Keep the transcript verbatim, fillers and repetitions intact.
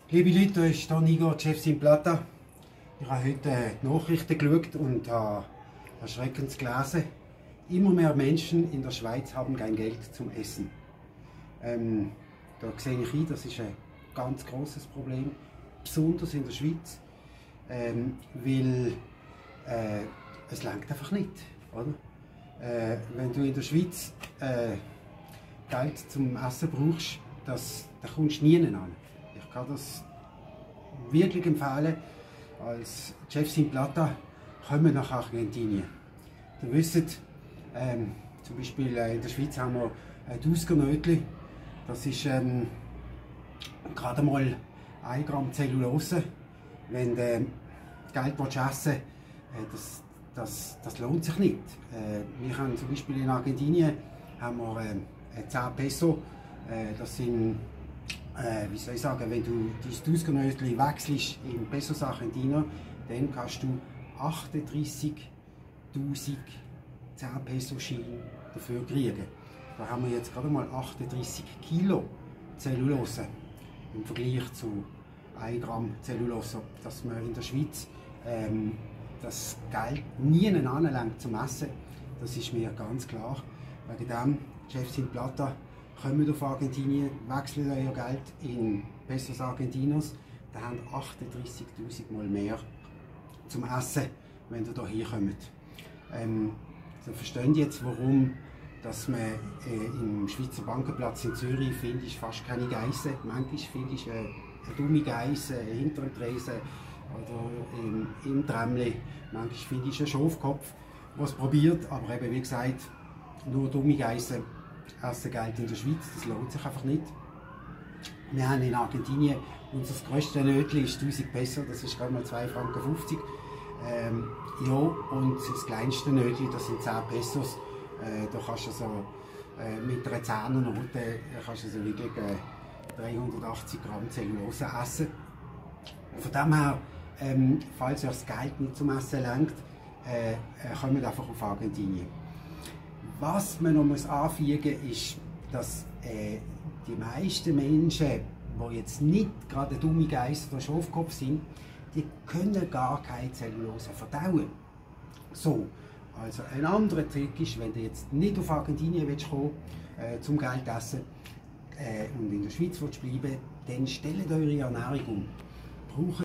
Liebe Leute, hier ist Don Igor, Chef Sin Plata. Ich habe heute die Nachrichten geschaut und habe erschreckend gelesen. Immer mehr Menschen in der Schweiz haben kein Geld zum Essen. Ähm, da sehe ich ein, das ist ein ganz großes Problem, besonders in der Schweiz, ähm, weil äh, es reicht einfach nicht. Oder? Äh, wenn du in der Schweiz äh, Geld zum Essen brauchst, das, da kommst du nie an. Ich kann das wirklich empfehlen. Als Chef Sin Plata kommen wir nach Argentinien. Ihr wisst, ähm, zum Beispiel äh, in der Schweiz haben wir ein Dusker-Nötli. Das ist ähm, gerade mal ein Gramm Zellulose. Wenn du äh, Geld essen willst, äh, das, das, das lohnt sich nicht. Äh, wir haben zum Beispiel in Argentinien haben wir, äh, zehn Peso. Äh, das sind, äh, wie soll ich sagen, wenn du dein Dusker-Nötli wechselst in Pesos Argentina, dann kannst du achtunddreißigtausend zehn Peso Scheine dafür kriegen. Da haben wir jetzt gerade mal achtunddreißig Kilo Zellulose im Vergleich zu ein Gramm Zellulose, dass man in der Schweiz ähm, das Geld nie anlangt zum Essen. Das ist mir ganz klar. Wegen dem, Chef Sin Plata, kommt auf Argentinien, wechselt euer Geld in Pesos Argentinos, dann habt ihr achtunddreißigtausend Mal mehr zum Essen, wenn ihr hier kommt. Ähm, Sie verstehen jetzt, warum dass man äh, im Schweizer Bankenplatz in Zürich finde ich fast keine Geissen. Manchmal finde ich äh, eine dumme Geisse hinter dem Tresen oder im, im Tramli. Manchmal finde ich einen Schafkopf, der es probiert, aber eben wie gesagt, nur dumme Geissen essen Geld in der Schweiz, das lohnt sich einfach nicht. Wir haben in Argentinien, unser grösstes Nötli ist tausend Peso, das ist gerade mal zwei Franken fünfzig. Ähm, ja, und das kleinste Nötli, das sind zehn Pesos. Äh, da kannst du also, äh, mit einer Zehnernote kannst du also wirklich äh, dreihundertachtzig Gramm Zellulose essen. Von dem her, ähm, falls ihr das Geld nicht zum Essen lenkt, äh, äh, kommt einfach auf Argentinien. Was man noch muss anfügen muss, ist, dass äh, die meisten Menschen, die jetzt nicht gerade dumme Geiss oder Schafkopf sind, die können gar keine Zellulose verdauen. So, also ein anderer Trick ist, wenn du jetzt nicht auf Argentinien willst kommen, äh, zum Geld essen äh, und in der Schweiz willst bleiben, dann stellt eure Ernährung um. Braucht